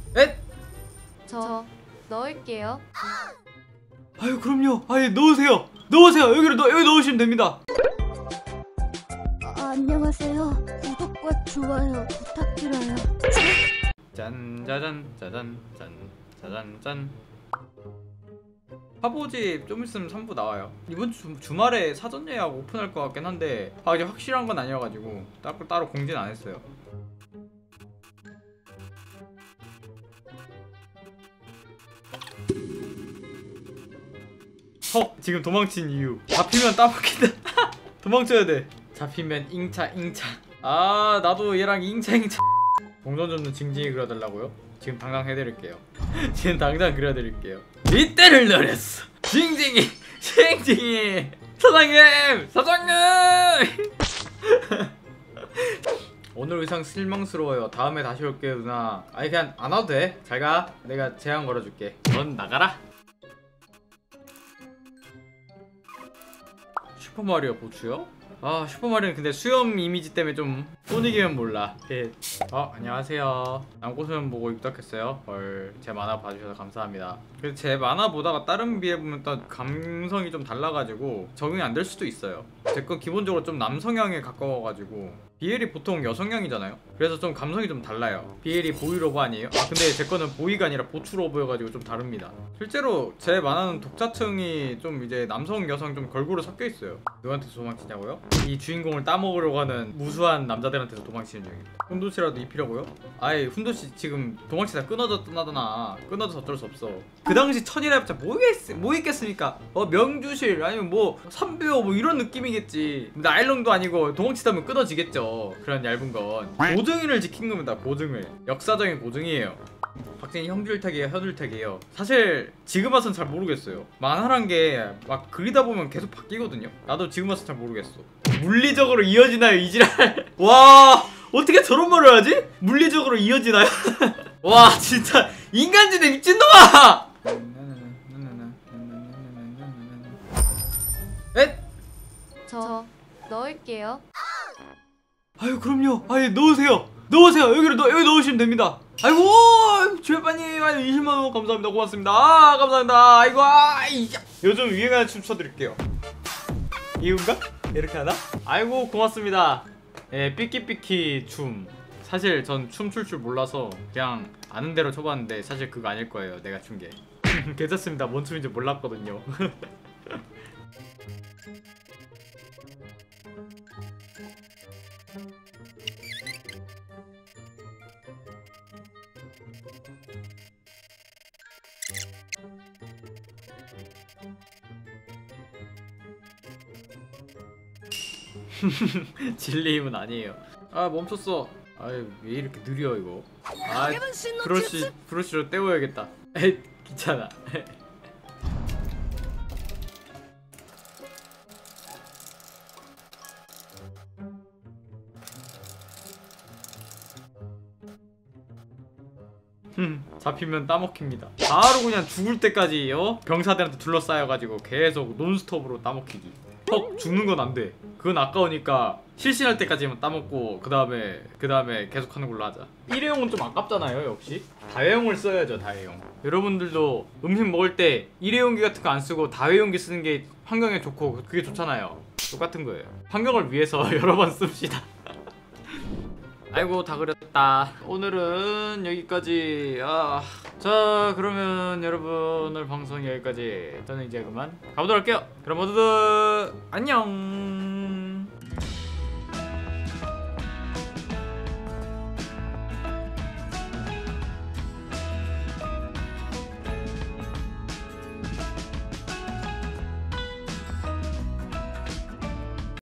에? 저 넣을게요. 아유 그럼요. 아유 넣으세요. 넣으세요. 여기 넣으시면 됩니다. 안녕하세요. 구독과 좋아요 부탁드려요. 짠 짜잔 짜잔 짠 짜잔 짠. 화보집 좀 있으면 3부 나와요. 이번 주말에 사전 예약 오픈할 것 같긴 한데 아직 확실한 건 아니어가지고 따로 공지는 안 했어요. 지금 도망친 이유. 잡히면 따먹힌다. 도망쳐야 돼. 잡히면 잉차. 아 나도 얘랑 잉차. 동전 줍는 징징이 그려달라고요? 지금 당장 해드릴게요. 지금 당장 그려드릴게요. 이때를 노렸어. 징징이 사장님. 오늘 의상 실망스러워요. 다음에 다시 올게요 누나. 아니 그냥 안 와도 돼. 잘가. 내가 제한 걸어줄게. 넌 나가라. 슈퍼마리오 보추요? 아 슈퍼마리오는 근데 수염 이미지 때문에 좀 소닉이면 몰라. 안녕하세요. 남고소년 보고 입덕했어요. 헐, 제 만화 봐주셔서 감사합니다. 그래서 제 만화 보다가 다른 비해보면 또 감성이 좀 달라가지고 적응이 안 될 수도 있어요. 제 건 기본적으로 좀 남성향에 가까워가지고 BL이 보통 여성향이잖아요. 그래서 좀 감성이 좀 달라요. BL이 보이러브 아니에요? 아 근데 제 거는 보이가 아니라 보추러브여가지고 좀 다릅니다. 실제로 제 만화는 독자층이 좀 이제 남성 여성 좀 걸그룹 섞여있어요. 누구한테 도망치냐고요? 이 주인공을 따먹으려고 하는 무수한 남자들한테서 도망치는 중입니다. 훈도씨라도 입히려고요? 아이 훈도씨 지금 도망치다 끊어졌다나. 끊어져서 어쩔 수 없어. 그 당시 천이라 해봤자 뭐 있겠습니까? 명주실 아니면 뭐 삼배호 뭐 이런 느낌이겠지. 나일론도 아니고 도망치다면 끊어지겠죠. 그런 얇은 건 보증인을 지킨 겁니다. 보증을. 역사적인 보증이에요. 박진이 형줄택이에요 혀줄택이에요. 사실 지금 와선 잘 모르겠어요. 만화란 게 막 그리다 보면 계속 바뀌거든요. 나도 지금 와서 잘 모르겠어. 물리적으로 이어지나요 이지랄. 와 어떻게 저런 말을 하지? 물리적으로 이어지나요? 와 진짜 인간지대 미친놈아. 에? 저 넣을게요. 아유 그럼요. 아유 넣으세요. 여기 넣으시면 됩니다. 아이고 주회빠님 20만원 감사합니다. 고맙습니다. 아 감사합니다. 아이고 요즘 유행하는 춤 춰드릴게요. 이건가? 이렇게 하나? 아이고 고맙습니다. 예, 삐끼삐끼 춤. 사실 전 춤출 줄 몰라서 그냥 아는 대로 춰봤는데 사실 그거 아닐 거예요. 내가 춘 게. 괜찮습니다. 뭔 춤인지 몰랐거든요. 진리임은 아니에요. 아 멈췄어. 아왜 이렇게 느려 이거. 아 브러쉬로 때워야겠다. 에이 귀찮아. 잡히면 따먹힙니다. 바로 그냥 죽을 때까지 병사들한테 둘러싸여가지고 계속 논스톱으로 따먹히기. 죽는 건 안 돼. 그건 아까우니까 실신할 때까지만 따먹고 그 다음에 계속 하는 걸로 하자. 일회용은 좀 아깝잖아요. 역시 다회용을 써야죠. 다회용. 여러분들도 음식 먹을 때 일회용기 같은 거 안 쓰고 다회용기 쓰는 게 환경에 좋고 그게 좋잖아요. 똑같은 거예요. 환경을 위해서 여러 번 씁시다. 아이고 다 그렸다. 오늘은 여기까지. 자 그러면 여러분 오늘 방송 여기까지. 저는 이제 그만 가보도록 할게요. 그럼 모두들 안녕.